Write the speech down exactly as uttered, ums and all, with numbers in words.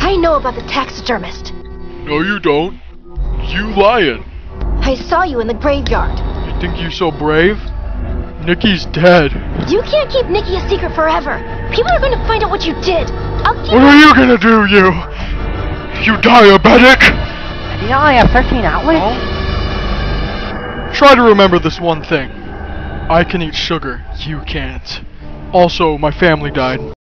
I know about the taxidermist. No, you don't. You lying. I saw you in the graveyard. You think you so brave? Nikki's dead. You can't keep Nikki a secret forever. People are going to find out what you did. I'll keep What are you gonna do, you? You diabetic? Did you only have thirteen outlets? Huh? Try to remember this one thing. I can eat sugar. You can't. Also, my family died.